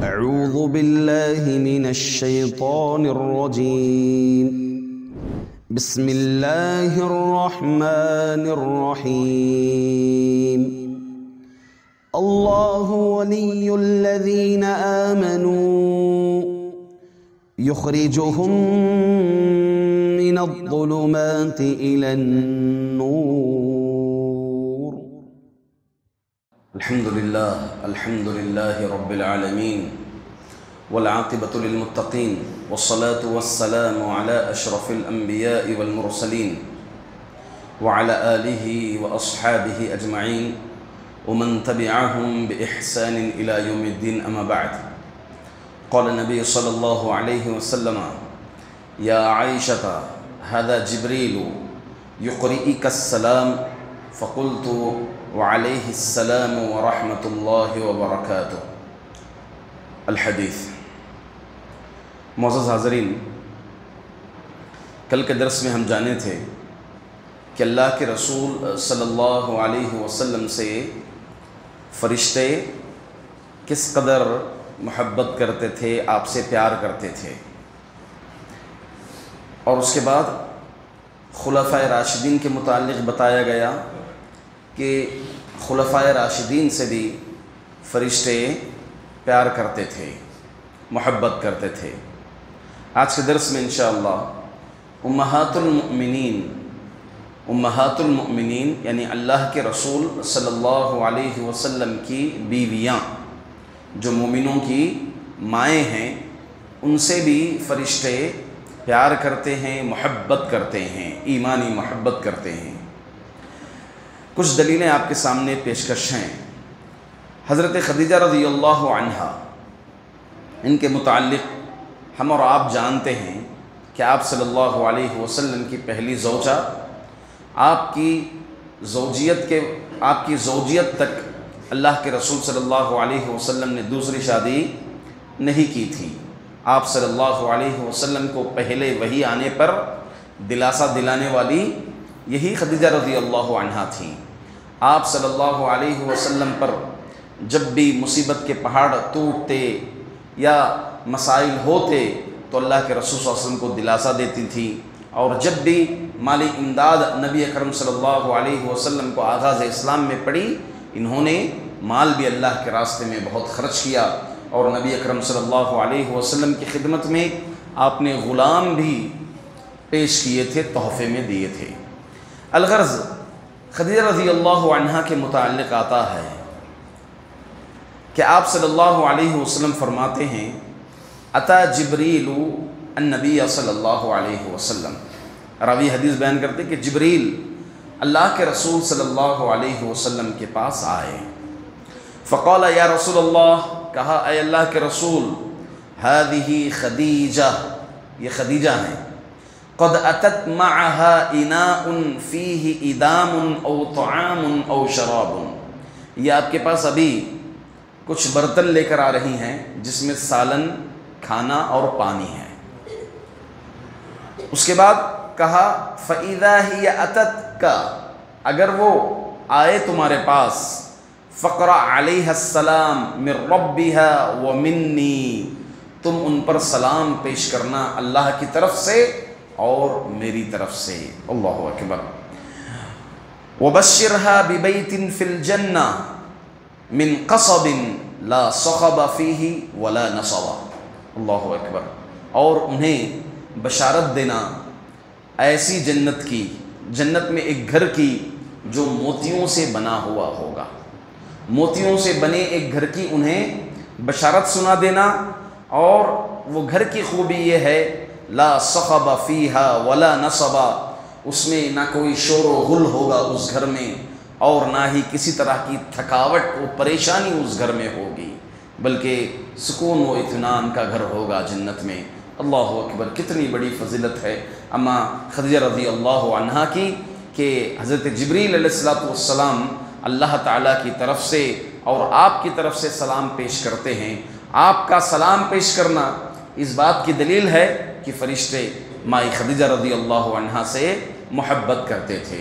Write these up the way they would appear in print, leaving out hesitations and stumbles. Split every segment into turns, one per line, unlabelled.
أعوذ بالله من الشيطان الرجيم بسم الله الرحمن الرحيم الله ولي الذين آمنوا يخرجهم من الظلمات إلى النور.
الحمد لله رب العالمين والعاقبة للمتقين والصلاة والسلام على أشرف الأنبياء والمرسلين وعلى آله وأصحابه أجمعين ومن تبعهم بإحسان إلى يوم الدين. أما بعد، قال النبي صلى الله عليه وسلم: يا عائشة هذا جبريل يقرئك السلام. فقلت: وعليه السلام ورحمة الله وبركاته. الحدیث. معزز حاضرین، کل کے درس میں ہم جانے تھے کہ اللہ کے رسول صلی اللہ علیہ وسلم سے فرشتے کس قدر محبت کرتے تھے، آپ سے پیار کرتے تھے، اور اس کے بعد خلفائے راشدین کے متعلق بتایا گیا کہ خلفائے راشدین سے بھی فرشتے پیار کرتے تھے، محبت کرتے تھے۔ آج کے درس میں انشاءاللہ امہات المؤمنین یعنی اللہ کے رسول صلی اللہ علیہ وسلم کی بیویاں جو مومنوں کی مائیں ہیں، ان سے بھی فرشتے پیار کرتے ہیں، محبت کرتے ہیں، ایمانی محبت کرتے ہیں۔ کچھ دلیلیں آپ کے سامنے پیشکش ہیں۔ حضرت خدیجہ رضی اللہ عنہا، ان کے متعلق ہم اور آپ جانتے ہیں کہ آپ صلی اللہ علیہ وسلم کی پہلی زوجہ، آپ کی زوجیت تک اللہ کے رسول صلی اللہ علیہ وسلم نے دوسری شادی نہیں کی تھی۔ آپ صلی اللہ علیہ وسلم کو پہلے وحی آنے پر دلاسا دلانے والی یہی خدیجہ رضی اللہ عنہا تھیں۔ آپ صلی اللہ علیہ وسلم پر جب بھی مصیبت کے پہاڑ ٹوٹتے یا مسائل ہوتے تو اللہ کے رسول صلی اللہ علیہ وسلم کو دلاسا دیتی تھی، اور جب بھی مالی امداد نبی اکرم صلی اللہ علیہ وسلم کو آغاز اسلام میں پڑی، انہوں نے مال بھی اللہ کے راستے میں بہت خرچ کیا، اور نبی اکرم صلی اللہ علیہ وسلم کی خدمت میں آپ نے غلام بھی پیش کیے تھے، تحفے میں دیے تھے۔ الغرض، خدیجہ رضی اللہ عنہا کے متعلق آتا ہے کہ آپ صلی اللہ علیہ وسلم فرماتے ہیں: اتا جبریل النبی صلی اللہ علیہ وسلم۔ راوی حدیث بیان کرتے کہ جبریل اللہ کے رسول صلی اللہ علیہ وسلم کے پاس آئے۔ فقال یا رسول اللہ، کہا اے اللہ کے رسول، هذه خدیجہ، یہ خدیجہ ہیں، قد اتت معها اناء فیہ ادام او طعام او شراب، یہ آپ کے پاس ابھی کچھ برتن لے کر آ رہی ہیں جس میں سالن، کھانا اور پانی ہے۔ اس کے بعد کہا فَإِذَا هِيَ أَتَتْكَ، اگر وہ آئے تمہارے پاس، فَقْرَأْ عَلَيْهَا السَّلَامِ مِنْ رَبِّهَا وَمِنِّي، تم ان پر سلام پیش کرنا اللہ کی طرف سے اور میری طرف سے۔ اللہ اکبر۔ وَبَشِّرْهَا بِبَيْتٍ فِي الْجَنَّةِ مِنْ قَصَبٍ لَا صَخَبَ فِيهِ وَلَا نَصَبَ۔ اللہ اکبر۔ اور انہیں بشارت دینا ایسی جنت کی، جنت میں ایک گھر کی جو موتیوں سے بنا ہوا ہوگا، موتیوں سے بنے ایک گھر کی انہیں بشارت سنا دینا، اور وہ گھر کی خوبی یہ ہے لا صخب فیہا ولا نصب، اس میں نہ کوئی شور و غل ہوگا اس گھر میں، اور نہ ہی کسی طرح کی تھکاوٹ و پریشانی اس گھر میں ہوگی، بلکہ سکون و اطمینان کا گھر ہوگا جنت میں۔ اللہ اکبر، کتنی بڑی فضیلت ہے اما خدیجہ رضی اللہ عنہا کی کہ حضرت جبریل علیہ السلام اللہ تعالیٰ کی طرف سے اور آپ کی طرف سے سلام پیش کرتے ہیں۔ آپ کا سلام پیش کرنا اس بات کی دلیل ہے کہ فرشتے مائی خدیجہ رضی اللہ عنہا سے محبت کرتے تھے۔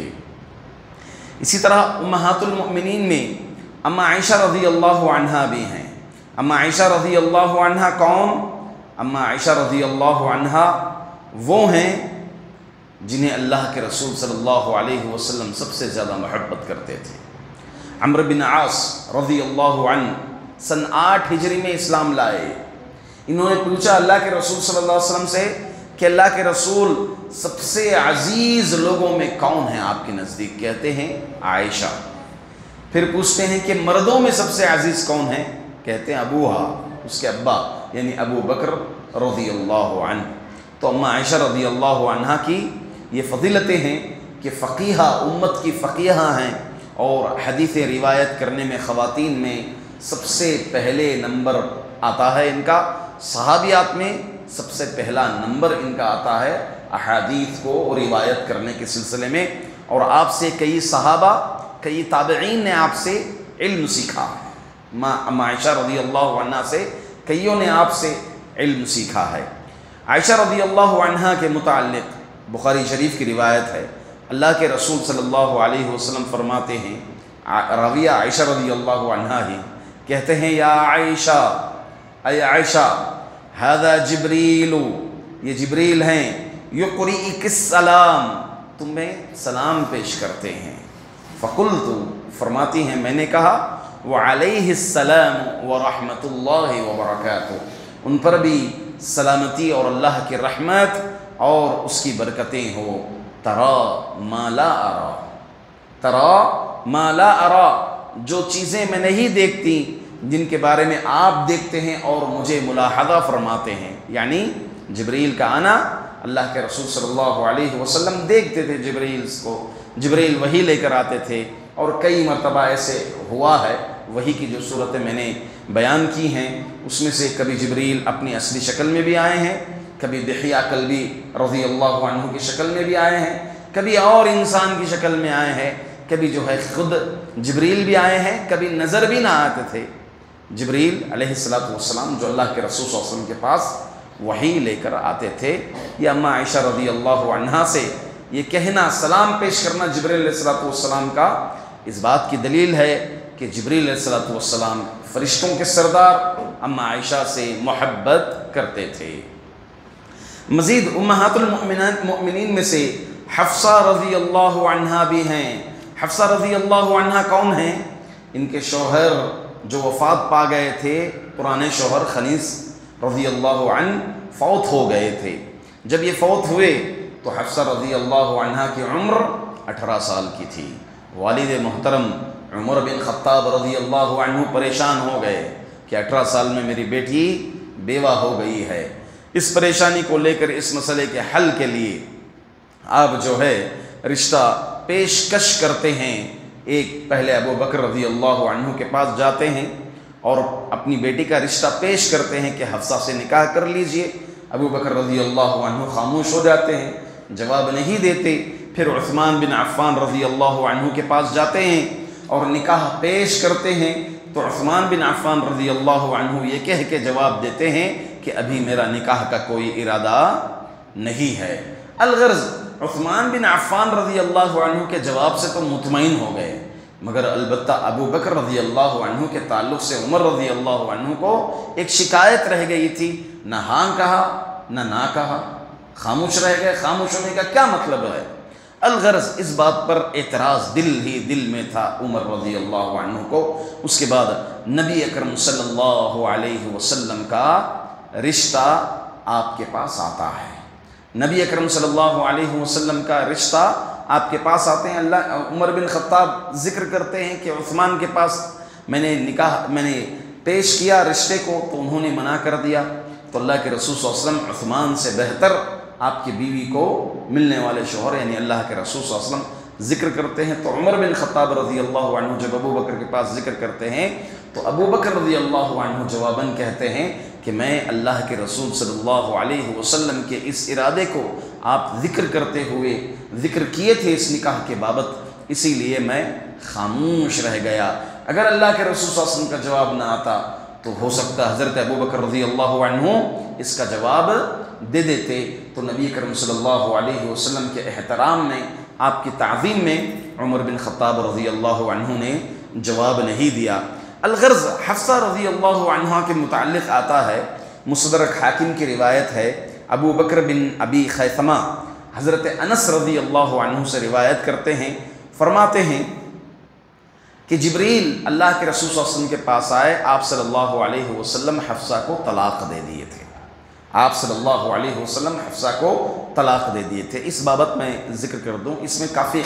اسی طرح امہات المؤمنین میں اما عائشہ رضی اللہ عنہا بھی ہیں۔ اما عائشہ رضی اللہ عنہا کون؟ اما عائشہ رضی اللہ عنہا وہ ہیں جنہیں اللہ کے رسول صلی اللہ علیہ وسلم سب سے زیادہ محبت کرتے تھے۔ عمرو بن عاص رضی اللہ عنہ سن 8 ہجری میں اسلام لائے۔ انہوں نے پوچھا اللہ کے رسول صلی اللہ علیہ وسلم سے کہ اللہ کے رسول سب سے عزیز لوگوں میں کون ہیں آپ کے نزدیک؟ کہتے ہیں عائشہ۔ پھر پوچھتے ہیں کہ مردوں میں سب سے عزیز کون ہیں؟ کہتے ہیں ابوہا، اس کے ابا یعنی ابو بکر رضی اللہ عنہ۔ تو اما عائشہ رضی اللہ عنہ کی یہ فضیلتیں ہیں کہ فقیہہ، امت کی فقیہہ ہیں، اور حدیث روایت کرنے میں خواتین میں سب سے پہلے نمبر آتا ہے ان کا، صحابیات میں سب سے پہلا نمبر ان کا آتا ہے احادیث کو روایت کرنے کے سلسلے میں، اور آپ سے کئی صحابہ، کئی تابعین نے آپ سے علم سیکھا۔ اما عائشہ رضی اللہ عنہ سے کئیوں نے آپ سے علم سیکھا ہے۔ عائشہ رضی اللہ عنہ کے متعلق بخاری شریف کی روایت ہے، اللہ کے رسول صلی اللہ علیہ وسلم فرماتے ہیں، راویہ عائشہ رضی اللہ عنہ ہی کہتے ہیں، یا عائشہ، اے عائشہ، ھذا جبریل، یہ جبریل ہیں، یقریئک السلام، تمہیں سلام پیش کرتے ہیں۔ فقلت، فرماتی ہیں میں نے کہا، وعلیہ السلام ورحمۃ اللہ وبرکاتہ، ان پر بھی سلامتی اور اللہ کی رحمت اور اس کی برکتیں ہو۔ ترا ما لا ارا، ترا ما لا ارا، جو چیزیں میں نہیں دیکھتی جن کے بارے میں آپ دیکھتے ہیں اور مجھے ملاحظہ فرماتے ہیں، یعنی جبریل کا آنا، اللہ کے رسول صلی اللہ علیہ وسلم دیکھتے تھے جبریل کو، جبریل وحی لے کر آتے تھے، اور کئی مرتبہ ایسے ہوا ہے، وحی کی جو صورتیں میں نے بیان کی ہیں اس میں سے کبھی جبریل اپنی اصلی شکل میں بھی آئے ہیں، کبھی دحیہ کلبی رضی اللہ عنہ کی شکل میں بھی آئے ہیں، کبھی اور انسان کی شکل میں آئے ہیں، کبھی جو ہے خود جبریل بھی آئے ہیں، کبھی نظر بھی نہ آتے تھے۔ جبریل علیہ السلام جو اللہ کے رسول صلی اللہ علیہ وسلم کے پاس وحی لے کر آتے تھے۔ یہ اما عائشہ رضی اللہ عنہا سے یہ کہنا، سلام پیش کرنا جبریل علیہ السلام کا، اس بات کی دلیل ہے کہ جبریل علیہ السلام فرشتوں کے سردار اما عائشہ سے محبت کرتے تھے۔ مزید امہات المؤمنین میں سے حفصہ رضی اللہ عنہا بھی ہیں۔ حفصہ رضی اللہ عنہا کون ہیں؟ ان کے شوہر جو وفات پا گئے تھے، پرانے شوہر خنیس رضی اللہ عنہ فوت ہو گئے تھے۔ جب یہ فوت ہوئے تو حفصہ رضی اللہ عنہا کی عمر 18 سال کی تھی۔ والد محترم عمر بن خطاب رضی اللہ عنہ پریشان ہو گئے کہ 18 سال میں میری بیٹی بیوہ ہو گئی ہے۔ اس پریشانی کو لے کر اس مسئلے کے حل کے لیے آپ جو ہے رشتہ پیشکش کرتے ہیں۔ ایک پہلے ابو بکر رضی اللہ عنہ کے پاس جاتے ہیں اور اپنی بیٹی کا رشتہ پیش کرتے ہیں کہ حفصہ سے نکاح کر لیجئے۔ ابو بکر رضی اللہ عنہ خاموش ہو جاتے ہیں، جواب نہیں دیتے۔ پھر عثمان بن عفان رضی اللہ عنہ کے پاس جاتے ہیں اور نکاح پیش کرتے ہیں، تو عثمان بن عفان رضی اللہ عنہ یہ کہہ کے جواب دیتے ہیں کہ ابھی میرا نکاح کا کوئی ارادہ نہیں ہے۔ الغرض عثمان بن عفان رضی اللہ عنہ کے جواب سے تو مطمئن ہو گئے، مگر البتہ ابو بکر رضی اللہ عنہ کے تعلق سے عمر رضی اللہ عنہ کو ایک شکایت رہ گئی تھی، نہ ہاں کہا نہ کہا، خاموش رہ گئے۔ خاموش ہونے کا کیا مطلب ہے؟ الغرض اس بات پر اعتراض دل میں تھا عمر رضی اللہ عنہ کو۔ اس کے بعد نبی اکرم صلی اللہ علیہ وسلم کا رشتہ آپ کے پاس آتا ہے۔ نبی اکرم صلی اللہ علیہ وسلم کا رشتہ آپ کے پاس آتے ہیں۔ عمر بن خطاب ذکر کرتے ہیں کہ عثمان کے پاس میں نے پیش کیا رشتے کو تو انہوں نے منع کر دیا، تو اللہ کے رسول صلی اللہ علیہ وسلم عثمان سے بہتر آپ کی بیوی کو ملنے والے شوہر یعنی اللہ کے رسول صلی اللہ علیہ وسلم ذکر کرتے ہیں۔ تو عمر بن خطاب رضی اللہ عنہ جب ابو بکر کے پاس ذکر کرتے ہیں تو ابو بکر رضی اللہ عنہ جواباً کہتے ہیں کہ میں اللہ کے رسول صلی اللہ علیہ وسلم کے اس ارادے کو آپ ذکر کرتے ہوئے ذکر کیے تھے اس نکاح کے بابت، اسی لیے میں خاموش رہ گیا۔ اگر اللہ کے رسول صلی اللہ علیہ وسلم کا جواب نہ آتا تو ہو سکتا حضرت ابو بکر رضی اللہ عنہ اس کا جواب دے دیتے، تو نبی کرم صلی اللہ علیہ وسلم کے احترام میں، آپ کی تعظیم میں عمر بن خطاب رضی اللہ عنہ نے جواب نہیں دیا۔ الغرض حفصہ رضی اللہ عنہا کے متعلق آتا ہے، مستدرک حاکم کی روایت ہے، ابو بکر بن ابی خیثمہ حضرت انس رضی اللہ عنہ سے روایت کرتے ہیں، فرماتے ہیں کہ جبریل اللہ کے رسول صلی اللہ علیہ وسلم کے پاس آئے، آپ صلی اللہ علیہ وسلم حفصہ کو طلاق دے دیے تھے، آپ صلی اللہ علیہ وسلم حفصہ کو طلاق دے دیے تھے۔ اس بابت میں ذکر کر دوں، اس میں کافی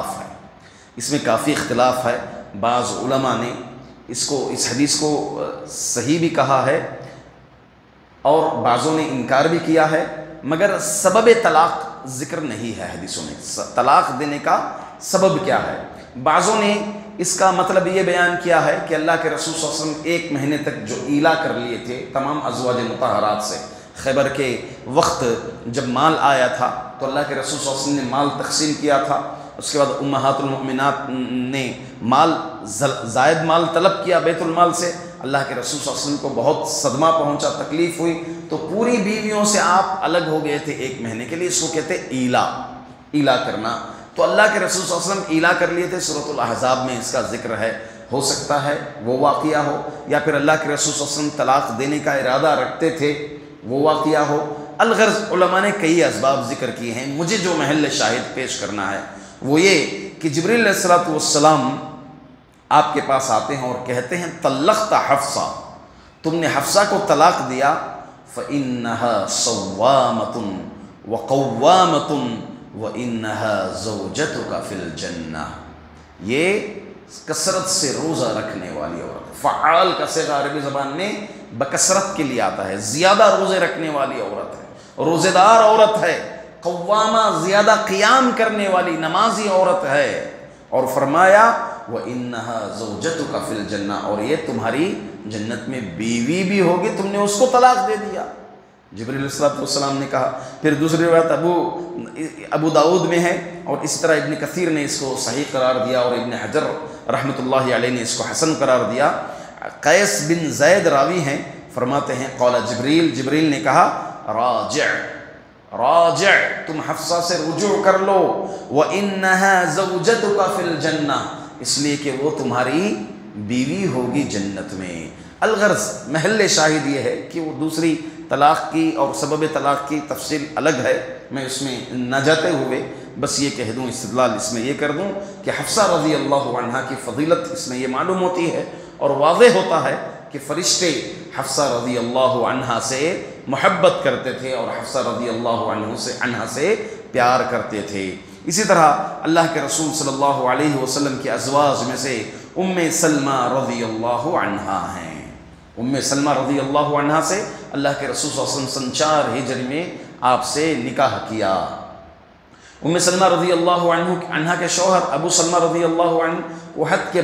اختلاف ہے، بعض علماء نے اس حدیث کو صحیح بھی کہا ہے اور بعضوں نے انکار بھی کیا ہے، مگر سبب طلاق ذکر نہیں ہے حدیثوں میں، طلاق دینے کا سبب کیا ہے۔ بعضوں نے اس کا مطلب یہ بیان کیا ہے کہ اللہ کے رسول صلی اللہ علیہ وسلم 1 مہینے تک جو ایلا کر لیے تھے تمام ازواج مطہرات سے، خیبر کے وقت جب مال آیا تھا تو اللہ کے رسول صلی اللہ علیہ وسلم نے مال تقسیم کیا تھا، اس کے بعد امہات المؤمنات نے زائد مال طلب کیا بیت المال سے، اللہ کے رسول صلی اللہ علیہ وسلم کو بہت صدمہ پہنچا، تکلیف ہوئی، تو پوری بیویوں سے آپ الگ ہو گئے تھے 1 مہینے کے لیے، اس کو کہتے ایلا کرنا۔ تو اللہ کے رسول صلی اللہ علیہ وسلم ایلا کر لیے تھے، سورۃ الاحزاب میں اس کا ذکر ہے، ہو سکتا ہے وہ واقعہ ہو، یا پھر اللہ کے رسول صلی اللہ علیہ وسلم طلاق دینے کا ارادہ رکھتے تھے وہ واقعہ ہو۔ الغرض علماء نے کئی اسباب ذکر کیے ہیں، مجھے جو محل شاہد پیش کرنا ہے وہ یہ کہ جبریل علیہ السلام آپ کے پاس آتے ہیں اور کہتے ہیں طلقت حفصہ، تم نے حفصہ کو طلاق دیا، فإنها صوامة وقوامة وإنها زوجتك في الجنة، یہ کثرت سے روزہ رکھنے والی عورت، فعال کا صیغہ عربی زبان میں بکثرت کے لیے آتا ہے، زیادہ روزے رکھنے والی عورت ہے، روزے دار عورت ہے، قوامہ زیادہ قیام کرنے والی نمازی عورت ہے، اور فرمایا وَإِنَّهَا زَوْجَتُكَ فِي الْجَنَّةِ، اور یہ تمہاری جنت میں بیوی بھی ہوگی، تم نے اس کو طلاق دے دیا۔ جبریل علیہ السلام نے کہا۔ پھر دوسری روایت ابو داؤد میں ہے، اور اسی طرح ابن کثیر نے اس کو صحیح قرار دیا اور ابن حجر رحمۃ اللہ علیہ نے اس کو حسن قرار دیا۔ قیس بن زید راوی ہیں، فرماتے ہیں قال جبریل نے کہا راجع تم حفصہ سے رجوع کر لو، وَإِنَّهَا زَوْجَتُكَ فِي الْجَنَّةِ، اس لیے کہ وہ تمہاری بیوی ہوگی جنت میں۔ الغرض محل شاہد یہ ہے کہ وہ دوسری طلاق کی اور سبب طلاق کی تفصیل الگ ہے، میں اس میں نہ جاتے ہوئے بس یہ کہہ دوں، استدلال اس میں یہ کر دوں کہ حفصہ رضی اللہ عنہا کی فضیلت اس میں یہ معلوم ہوتی ہے اور واضح ہوتا ہے کہ فرشتے حفصہ رضی اللہ عنہا سے محبت کرتے تھے اور حفصہ رضی اللہ عنہا سے پیار کرتے تھے۔ اسی طرح اللہ کے رسول صلی اللہ علیہ وسلم کے ازواج میں سے سلمہ رضی اللہ عنہا ہیں۔ سلمہ رضی اللہ عنہا سے اللہ کے رسول صلی اللہ علیہ وسلم 4 ہجری میں آپ سے نکاح کیا۔ سلمہ رضی اللہ عنہا کے شوہر ابو سلمہ رضی اللہ عنہ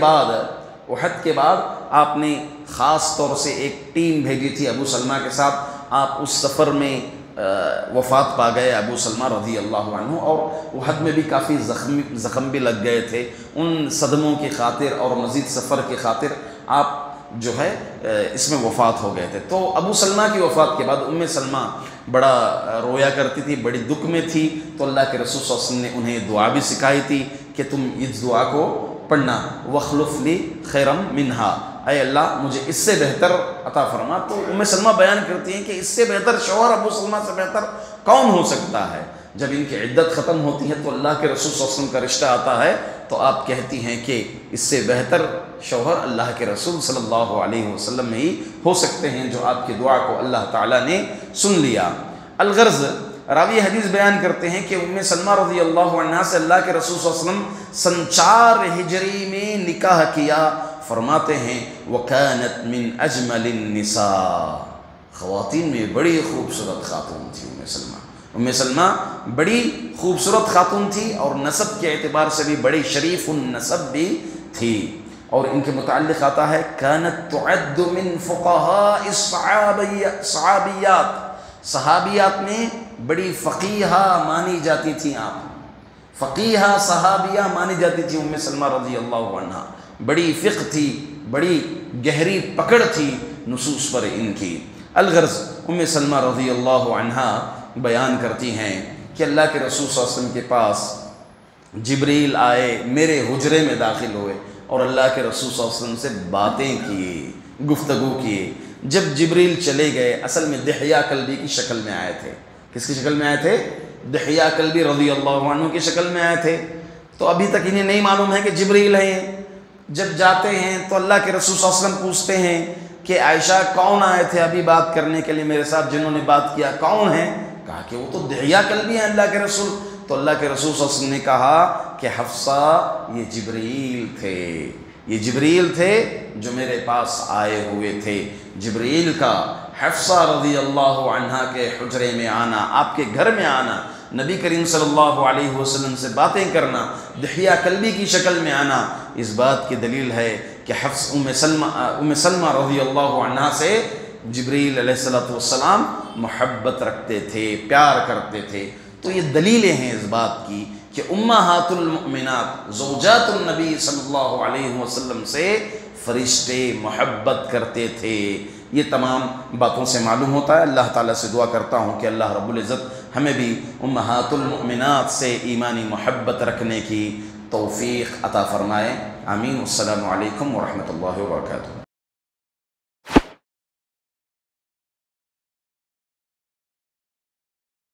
احد کے بعد آپ نے خاص طور سے ایک ٹیم بھیجی تھی ابو سلمہ کے ساتھ، آپ اس سفر میں وفات پا گئے ابو سلمہ رضی اللہ عنہ، اور احد میں بھی کافی زخم بھی لگ گئے تھے، ان صدموں کی خاطر اور مزید سفر کی خاطر آپ جو ہے اس میں وفات ہو گئے تھے۔ تو ابو سلمہ کی وفات کے بعد سلمہ بڑا رویا کرتی تھی، بڑی دکھ میں تھی، تو اللہ کے رسول صلی اللہ علیہ وسلم نے انہیں دعا بھی سکھائی تھی کہ تم اس دعا کو پڑھنا، وَخْلُفْ لِي خَيْرًا مِنْهَا، اے اللہ مجھے اس سے بہتر عطا فرما۔ تو سلمہ بیان کرتی ہیں کہ اس سے بہتر شوہر ابو سلمہ سے بہتر کون ہو سکتا ہے؟ جب ان کی عدت ختم ہوتی ہے تو اللہ کے رسول صلی اللہ علیہ وسلم کا رشتہ آتا ہے، تو آپ کہتی ہیں کہ اس سے بہتر شوہر اللہ کے رسول صلی اللہ علیہ وسلم ہی ہو سکتے ہیں، جو آپ کی دعا کو اللہ تعالیٰ نے سن لیا۔ الغرض راوی حدیث بیان کرتے ہیں کہ سلمہ رضی اللہ عنہا سے اللہ کے رسول صلی اللہ علیہ وسلم سن 4 ہجری میں نکاح کیا۔ فرماتے ہیں وَكَانَتْ مِنْ أَجْمَلِ النِّسَاءِ، خواتین میں بڑی خوبصورت خاتون تھی سلمہ بڑی خوبصورت خاتون تھی، اور نسب کے اعتبار سے بھی بڑی شریف النسب بھی تھی، اور ان کے متعلق آتا ہے كَانَتْ تُعَدُّ مِنْ فُقَهَاءِ الصَّحَابِيَّاتِ، صحابیات میں بڑی فقیہہ مانی جاتی تھیں، آپ فقیہہ صحابیہ مانی جاتی تھی سلمہ رضی اللہ عنہا، بڑی فقہ تھی، بڑی گہری پکڑ تھی نصوص پر ان کی۔ الغرض سلمہ رضی اللہ عنہا بیان کرتی ہیں کہ اللہ کے رسول صلی اللہ علیہ وسلم کے پاس جبریل آئے، میرے حجرے میں داخل ہوئے، اور اللہ کے رسول صلی اللہ علیہ وسلم سے باتیں کیے، گفتگو کیے۔ جب جبریل چلے گئے، اصل میں دحیہ کلبی کی شکل میں آئے تھے۔ کس کی شکل میں آئے تھے؟ دحیہ کلبی رضی اللہ عنہ کی شکل میں آئے تھے۔ تو ابھی تک انہیں نہیں معلوم ہے کہ جبریل ہیں۔ جب جاتے ہیں تو اللہ کے رسول صلی اللہ علیہ وسلم پوچھتے ہیں کہ عائشہ کون آئے تھے ابھی بات کرنے کے لیے میرے ساتھ، جنہوں نے بات کیا کون ہیں؟ کہا کہ وہ تو دحیہ کلبی ہیں اللہ کے رسول۔ تو اللہ کے رسول صلی اللہ علیہ وسلم نے کہا کہ حفصہ یہ جبریل تھے، یہ جبریل تھے جو میرے پاس آئے ہوئے تھے۔ جبریل کا حفصہ رضی اللہ عنہا کے حجرے میں آنا، آپ کے گھر میں آنا، نبی کریم صلی اللہ علیہ وسلم سے باتیں کرنا، دحیہ کلبی کی شکل میں آنا، اس بات کی دلیل ہے کہ حفص ام سلمہ رضی اللہ عنہا سے جبریل علیہ السلام محبت رکھتے تھے، پیار کرتے تھے۔ تو یہ دلیلیں ہیں اس بات کی کہ امہات المؤمنات زوجات النبی صلی اللہ علیہ وسلم سے فرشتے محبت کرتے تھے۔ یہ تمام باتوں سے معلوم ہوتا ہے۔ اللہ تعالیٰ سے دعا کرتا ہوں کہ اللہ رب العزت ہمیں بھی امہات المؤمنات سے ایمانی محبت رکھنے کی توفیق عطا فرمائے۔ آمین۔ السلام علیکم ورحمۃ اللہ وبرکاتہ۔